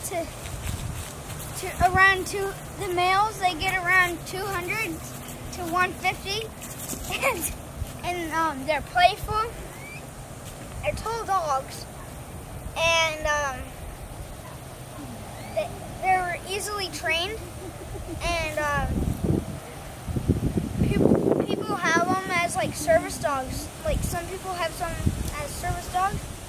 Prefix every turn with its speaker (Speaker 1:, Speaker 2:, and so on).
Speaker 1: to around the males, they get around 200 to 150, and they're playful. They're tall dogs, and they're easily trained, and people have them as like service dogs. Like some people have some as service dogs.